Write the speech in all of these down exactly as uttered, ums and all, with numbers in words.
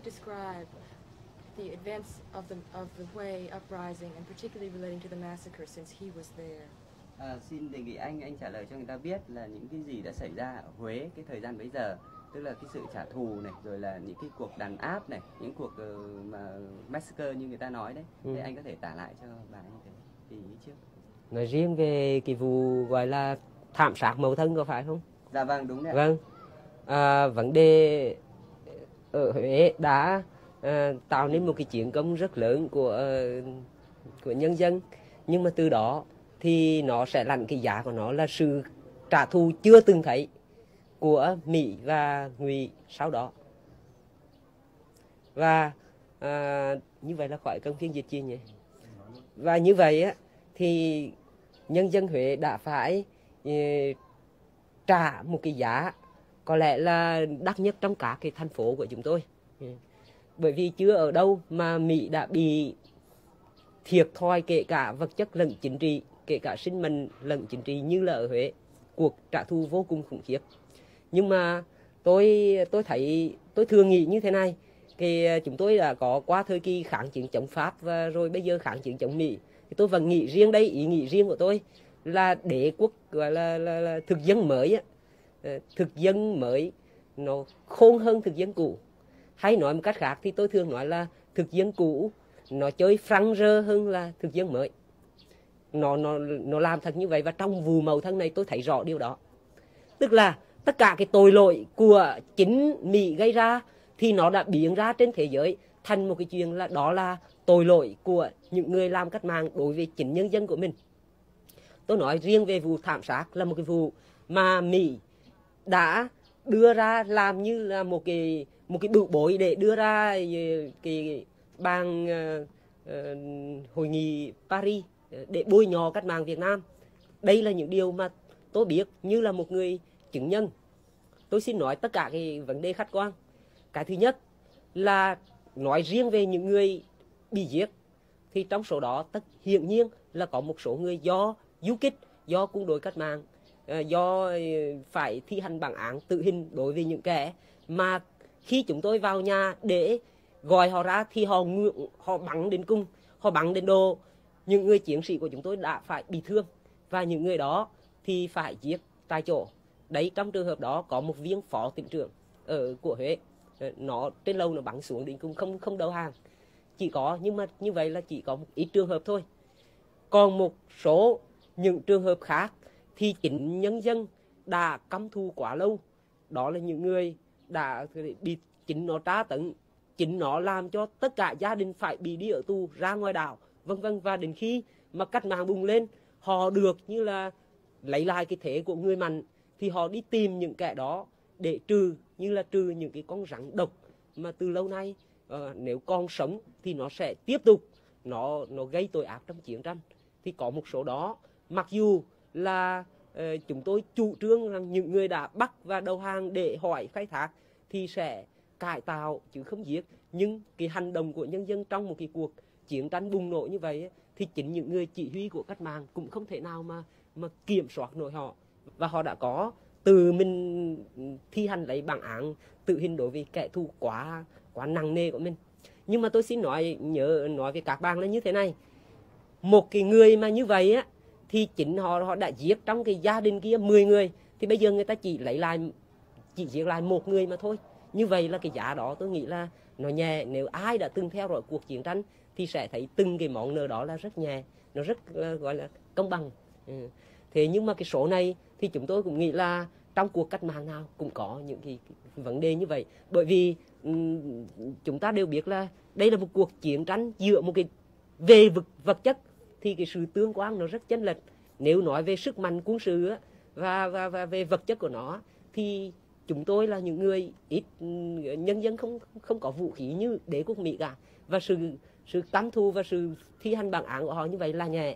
describe the events of the of the Huế uprising and particularly relating to the massacre since he was there? À, xin đề nghị anh anh trả lời cho người ta biết là những cái gì đã xảy ra ở Huế cái thời gian bấy giờ, tức là cái sự trả thù này, rồi là những cái cuộc đàn áp này, những cuộc uh, mà massacre như người ta nói đấy. Ừ. Thế anh có thể tả lại cho bà như thế thì ý trước. Nói riêng về cái vụ gọi là thảm sát mẫu thân có phải không? Dạ vâng, đúng đấy. Vâng. À, vấn đề ở Huế đã à, tạo nên một cái chiến công rất lớn của uh, của nhân dân, nhưng mà từ đó thì nó sẽ lãnh cái giá của nó là sự trả thù chưa từng thấy của Mỹ và Ngụy sau đó. Và à, như vậy là khỏi cần phiên dịch chi nhỉ? Và như vậy á thì nhân dân Huế đã phải e, trả một cái giá có lẽ là đắt nhất trong cả cái thành phố của chúng tôi. Bởi vì chưa ở đâu mà Mỹ đã bị thiệt thòi kể cả vật chất lẫn chính trị, kể cả sinh mệnh lẫn chính trị như là ở Huế. Cuộc trả thù vô cùng khủng khiếp. Nhưng mà tôi tôi thấy tôi thường nghĩ như thế này, thì chúng tôi đã có qua thời kỳ kháng chiến chống Pháp và rồi bây giờ kháng chiến chống Mỹ, thì tôi vẫn nghĩ riêng đây, ý nghĩ riêng của tôi là đế quốc gọi là, là, là thực dân mới á, thực dân mới nó khôn hơn thực dân cũ. Hay nói một cách khác thì tôi thường nói là thực dân cũ nó chơi phăng rơ hơn là thực dân mới. Nó, nó, nó làm thật như vậy, và trong vụ mậu thân này tôi thấy rõ điều đó. Tức là tất cả cái tội lỗi của chính Mỹ gây ra thì nó đã biến ra trên thế giới thành một cái chuyện là đó là tội lỗi của những người làm cách mạng đối với chính nhân dân của mình. Tôi nói riêng về vụ thảm sát là một cái vụ mà Mỹ đã đưa ra làm như là một cái một cái bưu bối để đưa ra cái bàn uh, uh, hội nghị Paris để bôi nhọ cách mạng Việt Nam. Đây là những điều mà tôi biết như là một người chứng nhân. Tôi xin nói tất cả cái vấn đề khách quan. Cái thứ nhất là nói riêng về những người bị giết, thì trong số đó tất hiển nhiên là có một số người do du kích, do quân đội cách mạng, do phải thi hành bản án tử hình đối với những kẻ mà khi chúng tôi vào nhà để gọi họ ra thì họ họ bắn đến cung, họ bắn đến đồ. Những người chiến sĩ của chúng tôi đã phải bị thương, và những người đó thì phải giết tại chỗ. Đấy, trong trường hợp đó có một viên phó tỉnh trưởng ở của Huế, nó trên lầu nó bắn xuống đến cung, không không đầu hàng. Chỉ có, nhưng mà như vậy là chỉ có một ít trường hợp thôi. Còn một số những trường hợp khác thì chính nhân dân đã căm thù quá lâu. Đó là những người đã bị chính nó tra tấn, chính nó làm cho tất cả gia đình phải bị đi ở tù, ra ngoài đảo, vân vân. Và đến khi mà cách mạng bùng lên, họ được như là lấy lại cái thế của người mạnh, thì họ đi tìm những kẻ đó để trừ, như là trừ những cái con rắn độc mà từ lâu nay uh, nếu còn sống thì nó sẽ tiếp tục nó nó gây tội ác trong chiến tranh. Thì có một số đó, mặc dù là uh, chúng tôi chủ trương rằng những người đã bắt và đầu hàng để hỏi khai thác thì sẽ cải tạo chứ không giết, nhưng cái hành động của nhân dân trong một cái cuộc chiến tranh bùng nổ như vậy ấy, thì chính những người chỉ huy của cách mạng cũng không thể nào mà mà kiểm soát nổi họ, và họ đã có từ mình thi hành lấy bản án tử hình đối với kẻ thù quá quá nặng nề của mình. Nhưng mà tôi xin nói nhớ nói với các bạn là như thế này, một cái người mà như vậy á thì chính họ họ đã giết trong cái gia đình kia mười người, thì bây giờ người ta chỉ lấy lại chỉ giết lại một người mà thôi. Như vậy là cái giá đó tôi nghĩ là nó nhẹ. Nếu ai đã từng theo dõi cuộc chiến tranh thì sẽ thấy từng cái món nợ đó là rất nhẹ, nó rất uh, gọi là công bằng. Ừ. Thế nhưng mà cái số này thì chúng tôi cũng nghĩ là trong cuộc cách mạng nào cũng có những cái, cái vấn đề như vậy. Bởi vì um, chúng ta đều biết là đây là một cuộc chiến tranh giữa một cái về vật, vật chất thì cái sự tương quan nó rất chênh lệch. Nếu nói về sức mạnh quân sự á, và, và, và về vật chất của nó thì chúng tôi là những người ít nhân dân không không có vũ khí như đế quốc Mỹ cả, và sự sự căm thù và sự thi hành bản án của họ như vậy là nhẹ.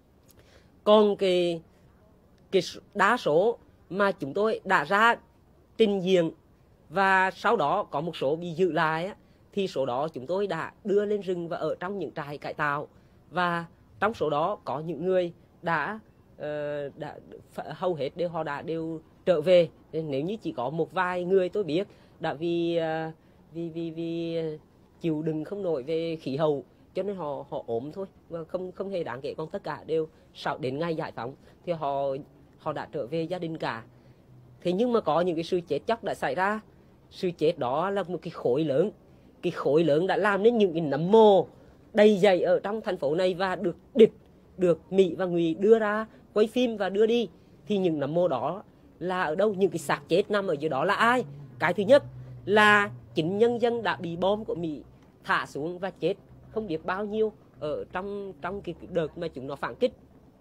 Còn cái cái đa số mà chúng tôi đã ra trình diện và sau đó có một số bị giữ lại á, thì số đó chúng tôi đã đưa lên rừng và ở trong những trại cải tạo, và trong số đó có những người đã, uh, đã hầu hết đều họ đã đều trở về. Nếu như chỉ có một vài người tôi biết đã vì uh, vì vì vì chịu đựng không nổi về khí hậu cho nên họ họ ốm thôi, và không không hề đáng kể. Còn tất cả đều sau đến ngày giải phóng thì họ họ đã trở về gia đình cả. Thế nhưng mà có những cái sự chết chóc đã xảy ra. Sự chết đó là một cái khối lớn, cái khối lớn đã làm nên những cái nấm mồ đầy dày ở trong thành phố này và được địch, được Mỹ và Ngụy đưa ra quay phim và đưa đi. Thì những nấm mồ đó là ở đâu? Những cái xác chết nằm ở dưới đó là ai? Cái thứ nhất là chính nhân dân đã bị bom của Mỹ thả xuống và chết không biết bao nhiêu ở trong trong cái đợt mà chúng nó phản kích.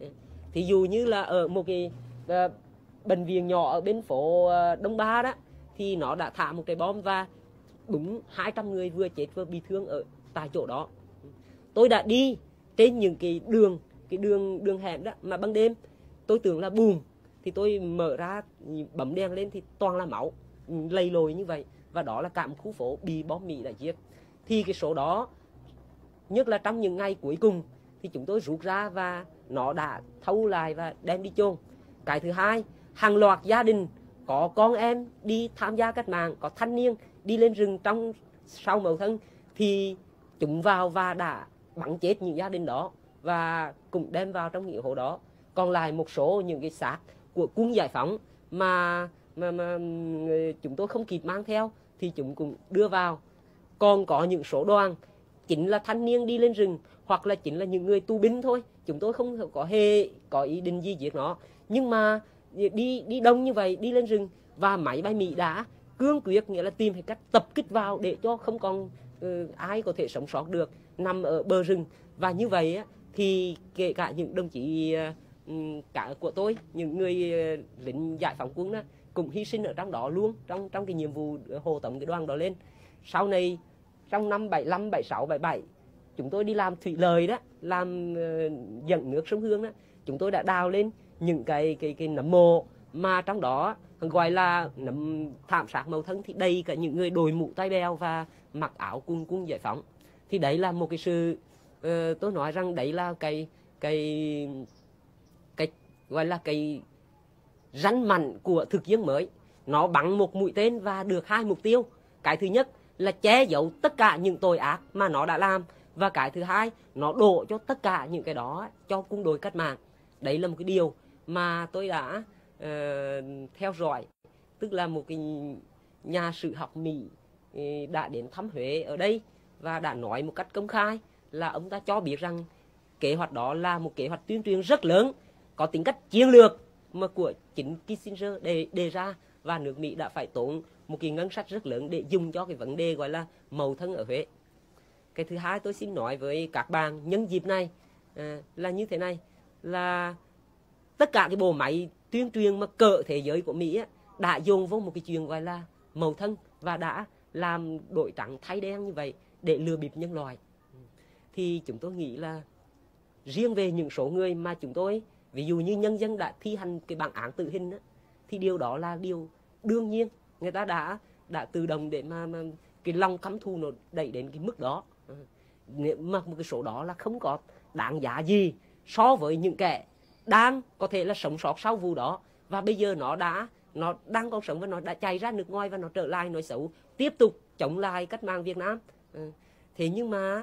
Thí dụ như là ở một cái uh, bệnh viện nhỏ ở bên phố uh, Đông Ba đó, thì nó đã thả một cái bom và đúng hai trăm người vừa chết vừa bị thương ở tại chỗ đó. Tôi đã đi trên những cái đường cái đường đường hẻm đó mà ban đêm tôi tưởng là bùn, thì tôi mở ra bấm đèn lên thì toàn là máu lầy lội như vậy, và đó là cả một khu phố bị bom Mỹ đã giết. Thì cái số đó, nhất là trong những ngày cuối cùng, thì chúng tôi rút ra và nó đã thâu lại và đem đi chôn. Cái thứ hai, hàng loạt gia đình có con em đi tham gia cách mạng, có thanh niên đi lên rừng trong sau Mậu Thân, thì chúng vào và đã bắn chết những gia đình đó và cũng đem vào trong nghĩa hố đó. Còn lại một số những cái xác của quân giải phóng mà mà mà chúng tôi không kịp mang theo thì chúng cũng đưa vào. Còn có những số đoàn chính là thanh niên đi lên rừng, hoặc là chính là những người tù binh thôi, chúng tôi không có hề có ý định gì giết nó, nhưng mà đi đi đông như vậy, đi lên rừng, và máy bay Mỹ đã cương quyết, nghĩa là tìm cách tập kích vào để cho không còn uh, ai có thể sống sót được nằm ở bờ rừng. Và như vậy á, thì kể cả những đồng chí uh, cả của tôi, những người uh, lính giải phóng quân đó, cũng hy sinh ở trong đó luôn, trong trong cái nhiệm vụ hộ tống cái đoàn đó lên. Sau này trong năm bảy lăm, bảy sáu, bảy bảy, chúng tôi đi làm thủy lợi đó, làm uh, dẫn nước sông Hương đó, chúng tôi đã đào lên những cái cái cái nấm mồ mà trong đó gọi là nấm thảm sát Mậu Thân, thì đầy cả những người đội mũ tai bèo và mặc áo quân quân giải phóng. Thì đấy là một cái sự uh, tôi nói rằng đấy là cái cái cái gọi là cái răn mặn của thực dân mới. Nó bắn một mũi tên và được hai mục tiêu. Cái thứ nhất là che giấu tất cả những tội ác mà nó đã làm, và cái thứ hai, nó đổ cho tất cả những cái đó cho quân đội cách mạng. Đấy là một cái điều mà tôi đã uh, theo dõi. Tức là một cái nhà sử học Mỹ đã đến thăm Huế ở đây và đã nói một cách công khai là ông ta cho biết rằng kế hoạch đó là một kế hoạch tuyên truyền rất lớn, có tính cách chiến lược mà của chính Kissinger đề, đề ra, và nước Mỹ đã phải tốn một cái ngân sách rất lớn để dùng cho cái vấn đề gọi là Mậu Thân ở Huế. Cái thứ hai tôi xin nói với các bạn nhân dịp này à, là như thế này, là tất cả cái bộ máy tuyên truyền mà cỡ thế giới của Mỹ á, đã dùng vô một cái chuyện gọi là Mậu Thân và đã làm đổi trắng thay đen như vậy để lừa bịp nhân loại. Thì chúng tôi nghĩ là riêng về những số người mà chúng tôi, ví dụ như nhân dân đã thi hành cái bản án tử hình á, thì điều đó là điều đương nhiên, người ta đã đã tự động để mà, mà cái lòng căm thù nó đẩy đến cái mức đó. Nếu mà một cái số đó là không có đáng giá gì so với những kẻ đang có thể là sống sót sau vụ đó, và bây giờ nó đã nó đang còn sống và nó đã chạy ra nước ngoài và nó trở lại nói xấu, tiếp tục chống lại cách mạng Việt Nam. Thế nhưng mà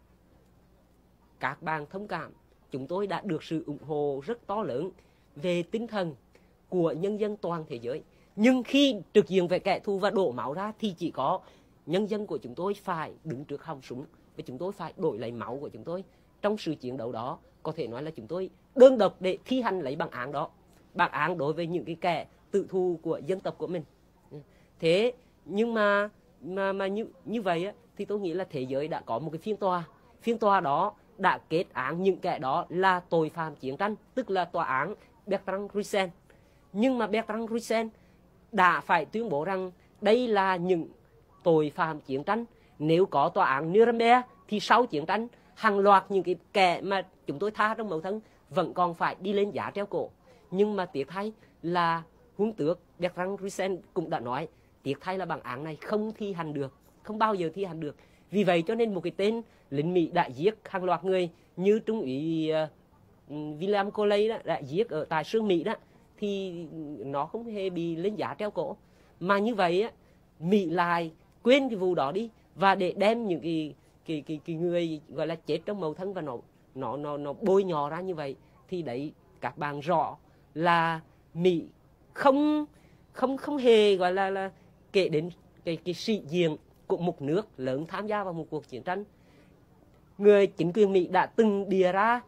các bạn thông cảm, chúng tôi đã được sự ủng hộ rất to lớn về tinh thần của nhân dân toàn thế giới. Nhưng khi trực diện với kẻ thù và đổ máu ra thì chỉ có nhân dân của chúng tôi phải đứng trước họng súng, và chúng tôi phải đổi lấy máu của chúng tôi trong sự chiến đấu đó. Có thể nói là chúng tôi đơn độc để thi hành lấy bản án đó, bản án đối với những cái kẻ tự thù của dân tộc của mình. Thế nhưng mà mà mà như như vậy á, thì tôi nghĩ là thế giới đã có một cái phiên tòa, phiên tòa đó đã kết án những kẻ đó là tội phạm chiến tranh, tức là tòa án Bertrand Russell. Nhưng mà Bertrand Russell đã phải tuyên bố rằng đây là những tội phạm chiến tranh. Nếu có tòa án Nuremberg thì sau chiến tranh hàng loạt những cái kẻ mà chúng tôi tha trong Mậu Thân vẫn còn phải đi lên giá treo cổ. Nhưng mà tiếc thay là huấn tước Bertrand Russell cũng đã nói tiếc thay là bản án này không thi hành được, không bao giờ thi hành được. Vì vậy cho nên một cái tên lính Mỹ đã giết hàng loạt người như Trung úy uh, William Coley đó, đã giết ở tại xương Mỹ đó, thì nó không hề bị lên giá treo cổ. Mà như vậy á, Mỹ lại quên cái vụ đó đi, và để đem những cái cái cái, cái người gọi là chết trong mâu thuẫn và nó nó nó nó bôi nhọ ra như vậy, thì đấy các bạn rõ là Mỹ không không không hề gọi là là kể đến cái cái sĩ diện của một nước lớn tham gia vào một cuộc chiến tranh. Người chính quyền Mỹ đã từng bịa ra.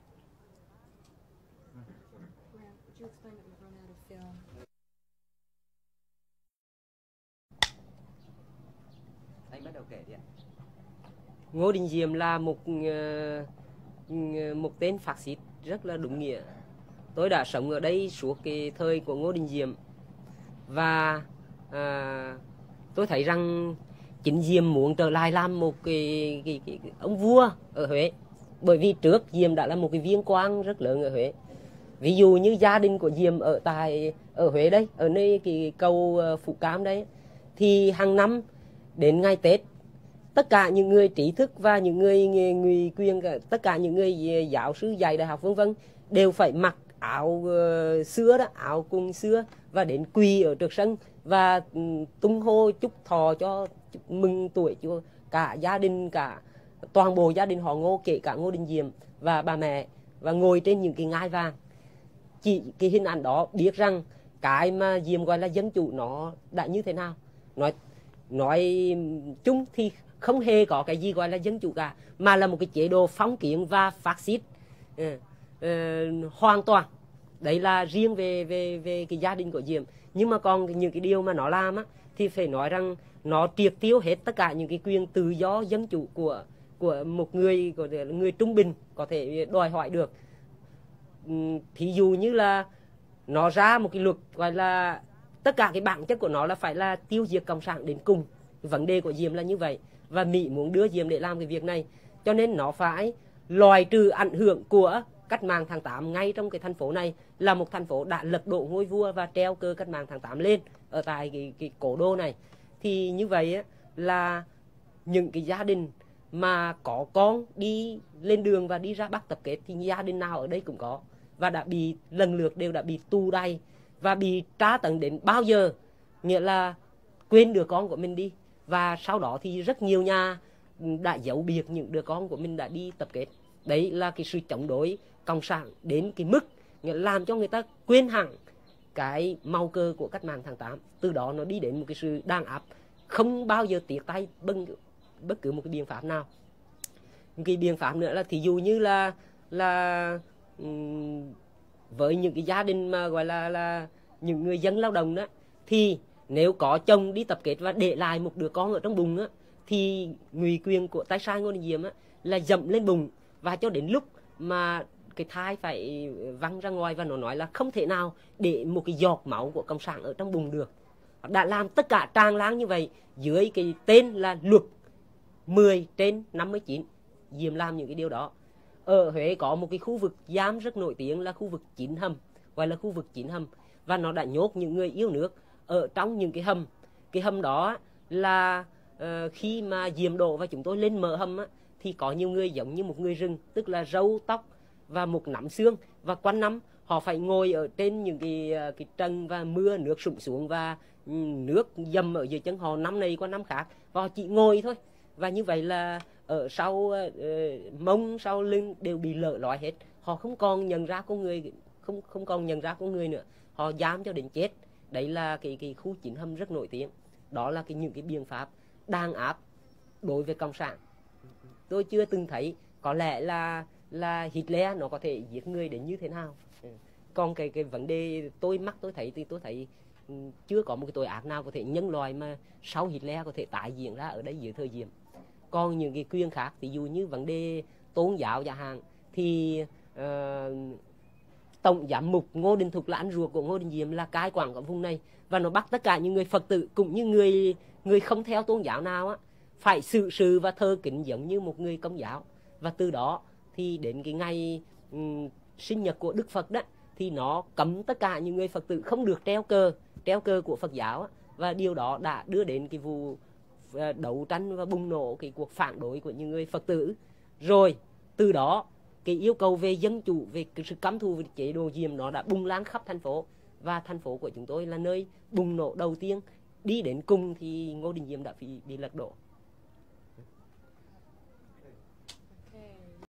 Anh bắt đầu kể đi ạ. Ngô Đình Diệm là một một tên phát xít rất là đúng nghĩa. Tôi đã sống ở đây suốt cái thời của Ngô Đình Diệm, và à, tôi thấy rằng chính Diệm muốn trở lại làm một cái, cái, cái, cái ông vua ở Huế, bởi vì trước Diệm đã là một cái viên quan rất lớn ở Huế. Ví dụ như gia đình của Diệm ở tại ở Huế đây, ở nơi cái cầu Phú Cám đấy, thì hàng năm đến ngày Tết, tất cả những người trí thức và những người người quyền, tất cả những người giáo sư dạy đại học vân vân đều phải mặc áo uh, xưa đó, áo cùng xưa, và đến quỳ ở trước sân và um, tung hô chúc thọ cho chúc mừng tuổi cho cả gia đình, cả toàn bộ gia đình họ Ngô, kể cả Ngô Đình Diệm và bà mẹ, và ngồi trên những cái ngai vàng. Chỉ cái hình ảnh đó biết rằng cái mà Diệm gọi là dân chủ nó đã như thế nào. Nói nói chung thì không hề có cái gì gọi là dân chủ cả, mà là một cái chế độ phong kiến và phát xít uh, uh, hoàn toàn. Đấy là riêng về về về cái gia đình của Diệm. Nhưng mà còn những cái điều mà nó làm á, thì phải nói rằng nó triệt tiêu hết tất cả những cái quyền tự do dân chủ của của một người của người trung bình có thể đòi hỏi được. Thí dụ như là nó ra một cái luật gọi là tất cả cái bản chất của nó là phải là tiêu diệt cộng sản đến cùng. Vấn đề của Diệm là như vậy, và Mỹ muốn đưa Diệm để làm cái việc này, cho nên nó phải loại trừ ảnh hưởng của cách mạng tháng tám ngay trong cái thành phố này, là một thành phố đã lật đổ ngôi vua và treo cờ cách mạng tháng tám lên ở tại cái, cái cổ đô này. Thì như vậy á, là những cái gia đình mà có con đi lên đường và đi ra Bắc tập kết thì gia đình nào ở đây cũng có, và đã bị lần lượt đều đã bị tù đày và bị tra tấn đến bao giờ, nghĩa là quên đứa con của mình đi. Và sau đó thì rất nhiều nhà đã giấu biệt những đứa con của mình đã đi tập kết. Đấy là cái sự chống đối cộng sản đến cái mức nghĩa là làm cho người ta quên hẳn cái màu cờ của cách mạng tháng tám. Từ đó nó đi đến một cái sự đàn áp, không bao giờ tiếc tay bất, bất cứ một cái biện pháp nào. Cái biện pháp nữa là thí dụ như là là um, với những cái gia đình mà gọi là là những người dân lao động đó, thì nếu có chồng đi tập kết và để lại một đứa con ở trong bụng á, thì ngụy quyền của tay sai Ngô Đình Diệm á là dậm lên bụng, và cho đến lúc mà cái thai phải văng ra ngoài, và nó nói là không thể nào để một cái giọt máu của cộng sản ở trong bụng được. Đã làm tất cả tràn lan như vậy dưới cái tên là luật mười trên năm mươi chín. Diệm làm những cái điều đó. Ở Huế có một cái khu vực giam rất nổi tiếng là khu vực Chín Hầm, gọi là khu vực Chín Hầm, và nó đã nhốt những người yêu nước ở trong những cái hầm. Cái hầm đó là uh, khi mà Diệm đổ và chúng tôi lên mở hầm á, thì có nhiều người giống như một người rừng, tức là râu tóc và một nắm xương, và quanh năm họ phải ngồi ở trên những cái cái trần, và mưa nước sụp xuống và nước dầm ở dưới chân họ năm này qua năm khác, và họ chỉ ngồi thôi. Và như vậy là ở sau uh, mông, sau lưng đều bị lở lói hết. Họ không còn nhận ra con người, không không còn nhận ra con người nữa. Họ giam cho đến chết. Đấy là cái cái khu Chín Hầm rất nổi tiếng. Đó là cái những cái biện pháp đàn áp đối với cộng sản. Tôi chưa từng thấy, có lẽ là là Hitler nó có thể giết người đến như thế nào. Còn cái cái vấn đề tôi mắc tôi thấy thì tôi thấy chưa có một cái tội ác nào có thể nhân loại mà sau Hitler có thể tái diễn ra ở đây dưới thời Diệm. Còn những cái quyền khác, ví dụ như vấn đề tôn giáo chẳng hạn, thì uh, Tổng giám mục Ngô Đình Thục là anh ruột của Ngô Đình Diệm là cai quản của vùng này, và nó bắt tất cả những người Phật tử cũng như người người không theo tôn giáo nào á phải xử sự và thờ kính giống như một người Công giáo. Và từ đó thì đến cái ngày um, sinh nhật của Đức Phật đó, thì nó cấm tất cả những người Phật tử không được treo cờ treo cờ của Phật giáo á. Và điều đó đã đưa đến cái vụ uh, đấu tranh và bùng nổ cái cuộc phản đối của những người Phật tử. Rồi từ đó cái yêu cầu về dân chủ, về cái sự căm thù về chế độ Diệm nó đã bùng lan khắp thành phố, và thành phố của chúng tôi là nơi bùng nổ đầu tiên đi đến cùng thì Ngô Đình Diệm đã bị, bị lật đổ.